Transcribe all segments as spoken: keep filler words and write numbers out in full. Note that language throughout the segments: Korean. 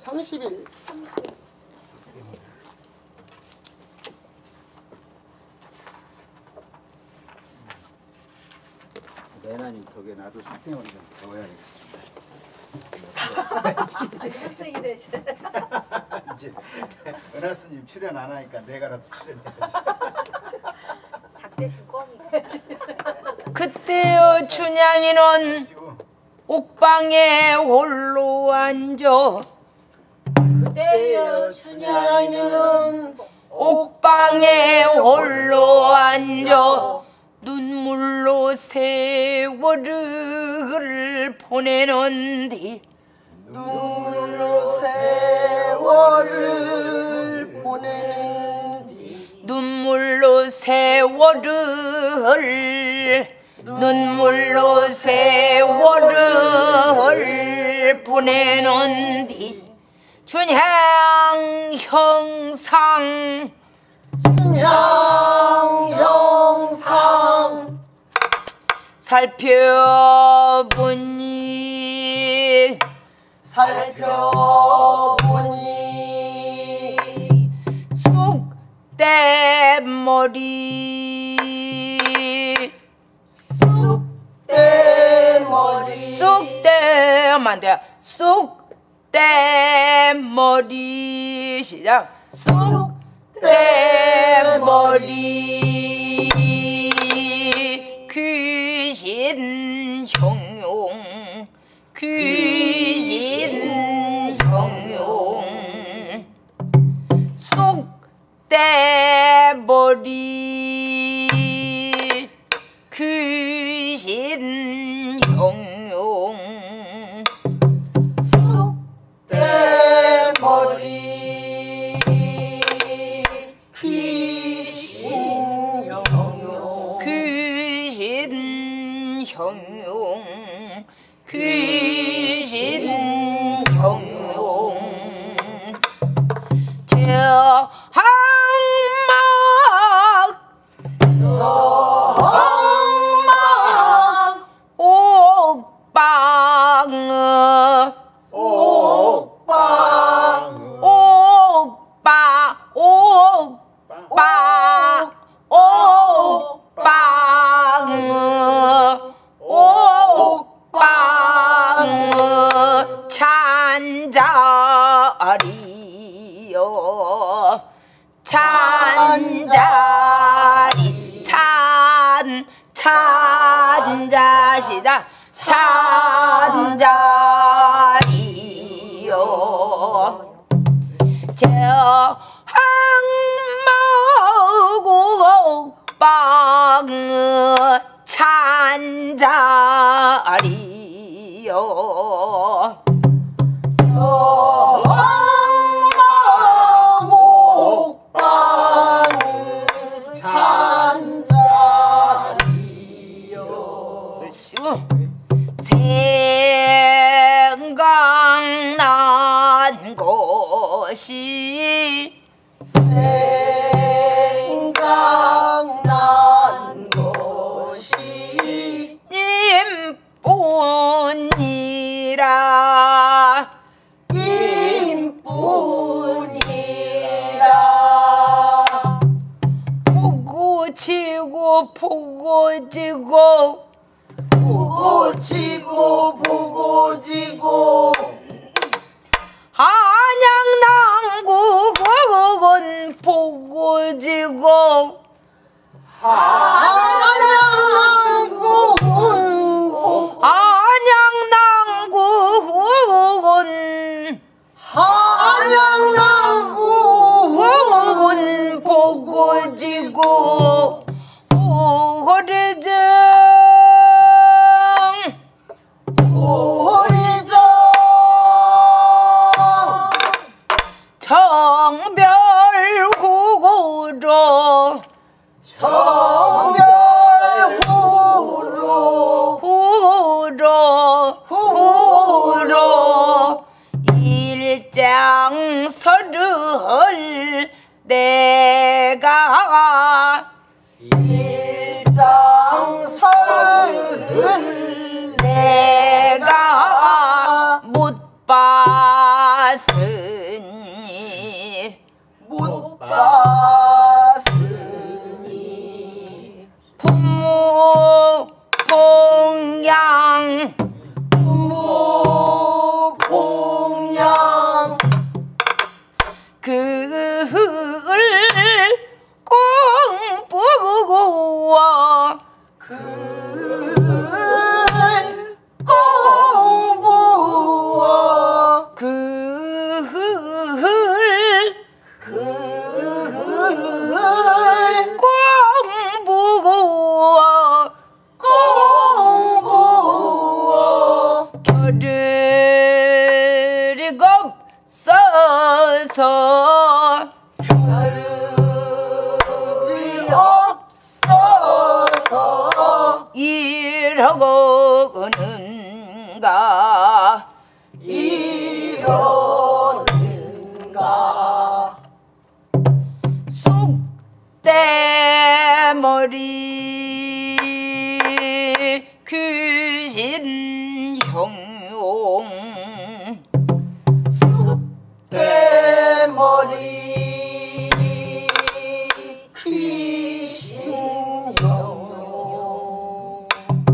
삼십 일. 내나님 덕에 나도 삭땡어리 좀 배워야겠습니다. 학생이 되셔. 이제 은하 스님 출연 안 하니까 내가라도 출연해야지. 닭 대신 껌이. 그때여 춘향이는 옥방에 홀로 앉아 그때여 춘향이는 옥방에 홀로 앉아 눈물로 세월을 보내는디 눈물로 세월을 보내는디 눈물로 세월을 눈물로 세월을 보내는디 춘향 형상 춘향 형상 살펴보니 살펴보니 쑥대머리 쑥대머리 쑥대 하면 안 돼요. 쑥대머리 시작. 쑥대머리 귀신 형용 귀신 형용 쑥대머리 귀신 형용 쑥대머리 귀신 형용 귀신 형용 귀신 형용 저 항막 저 항막 옥방 옥방 옥방 옥방 옥방 옥방 찬자리요 찬자리 찬 찬자시다 찬자리요 저 항마옥방 찬자리요 옥방 찬자리요 생각난 것이 생각난 것이 님뿐이라 임뿐이라 보고 지고 보고 지고 보고 지고 보고 지고 한양남구 그건 보고 지고 한양남구 한양남구 그건 한양남구 그건 보고 지고 오래전 오리정 정별후로 정별후로 후로 후로 일장서를 내가 일장설을 내가 못 봤으니 그을 꼭 보고 그을 꼭 보고 그을 그을 꼭 보고 꼭 보고 겨를이 없어서 별이 없어서 이러는가 이러는가 쑥대머리 귀신 형용 대머리 귀신 형용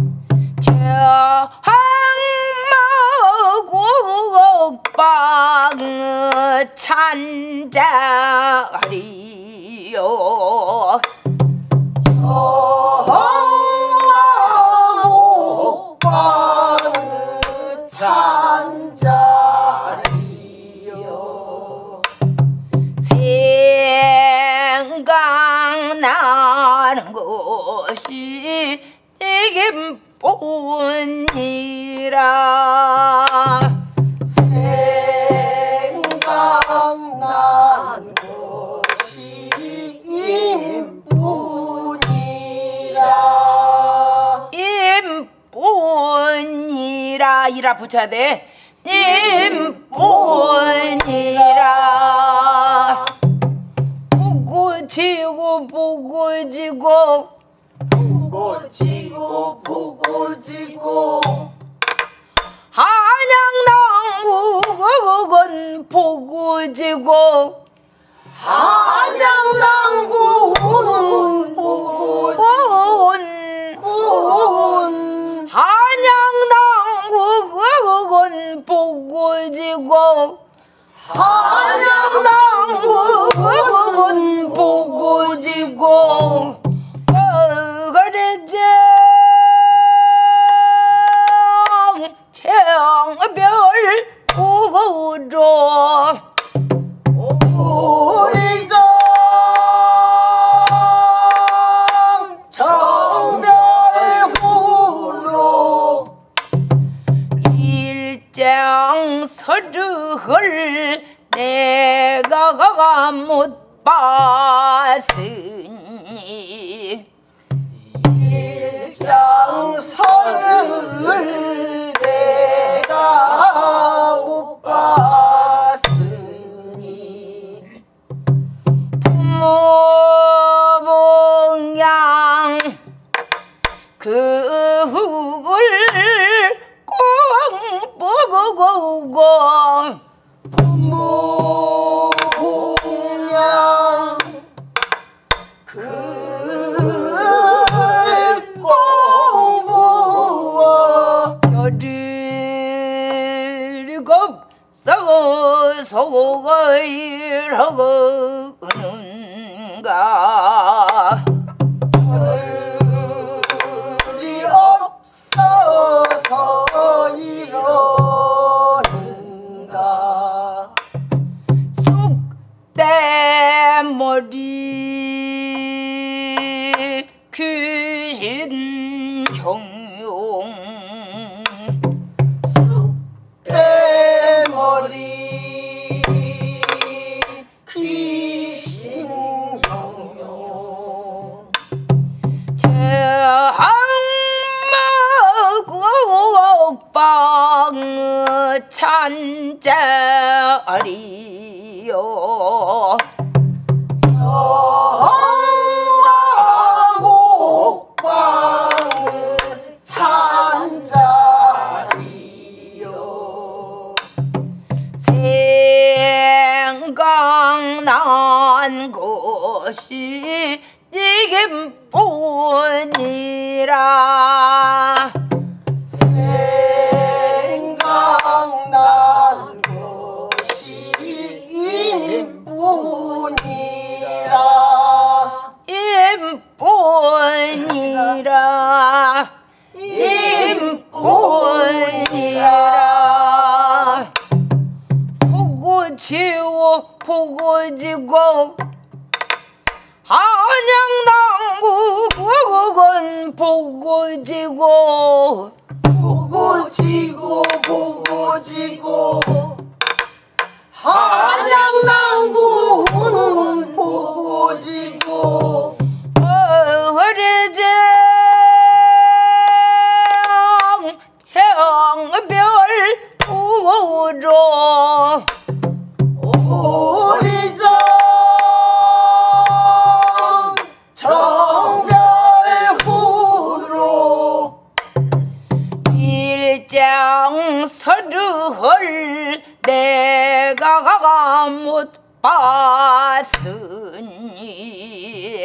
저항마곡방 찬자리요 엉망옥방의 찬자리요 생각나는 것이 내겐 뿐이라 생각난 것이 임뿐이라 임뿐이라 이라 붙여야 돼 임뿐이라 보고 지고 보고 지고 보고 지고 보고 지고 한양나무건 보고 지고 한양남군 보고 온 군 한양나무건 보고 지고 한양남군 보고 지고 그러지 청별 우조 오리정 정별후로 일장 서르를 내가 못 봤으니 일장설을 내가 못 봤으니 부모봉양 그 흙을 꼭 보고 부모공양 그 공부어 열일 없어서 이러는가 별이 없어서 이러는가 쑥대머리 귀신 형용 쑥대머리 귀신 형용 저항마곡방 찬자리요 영화곡방의 찬자리요 생각난 것이 네겐 뿐이라 생각난 것이 임뿐 임뿐이라 임뿐이라 임뿐이라 보고 지워 보고 지고 한양당구 그건 보고 지고 보고 지고 보고 지고 한양남구는 보고 지고 어리정 청별 우로 오리정 정별후로 일장서를 내가 못 봤으니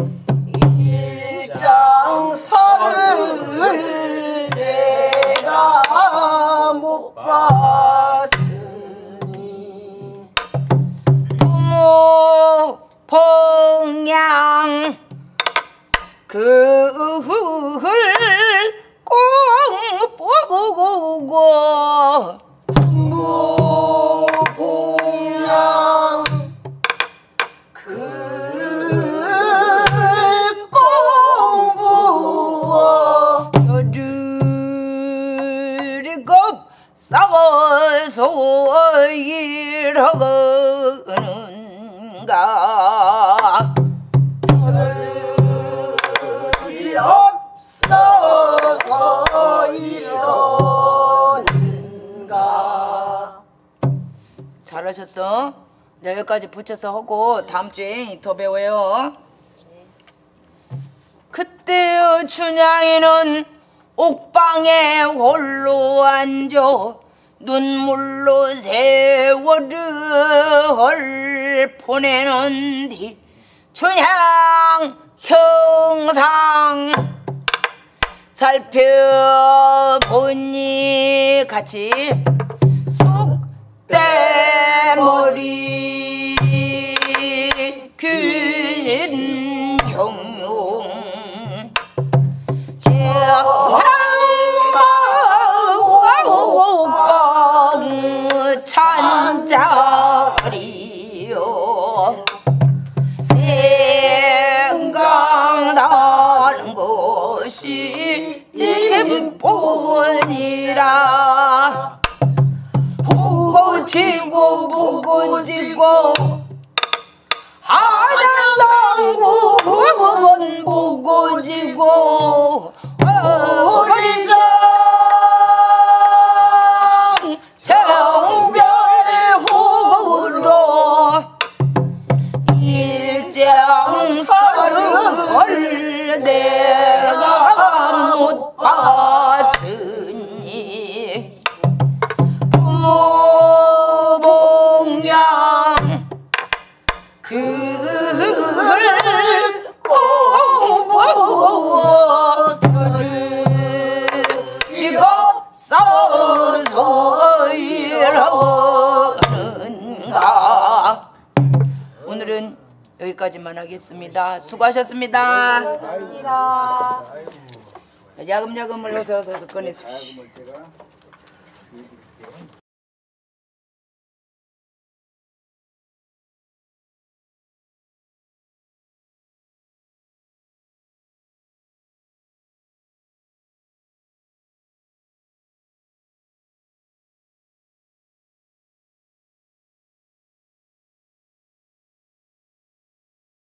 일장서를 내가 못 봤으니 부모 봉양 그을 꼭 보고 무봉양 그 공부어 여드리고 싸워서 이러는가 하늘이 없어서 이러는가 잘하셨어. 네, 여기까지 붙여서 하고 다음 주에 더 배워요. 그때의 춘향이는 옥방에 홀로 앉아 눈물로 세월을 보내는 뒤 춘향 형상 살펴보니 같이 속대머리 긴 경용 제왕마오방 찬자리요 생각나는 것이 임뿐이라 보고 지고 보고 지고 한양당구 그건 보고 지고 어리정 정별후로 일장서를 내가 못 봤으니 부모봉양 그를 공부어 들으리고 써서 이러는가. 오늘은 여기까지만 하겠습니다. 수고하셨습니다. 야금야금을 어서 어서 꺼내십시오.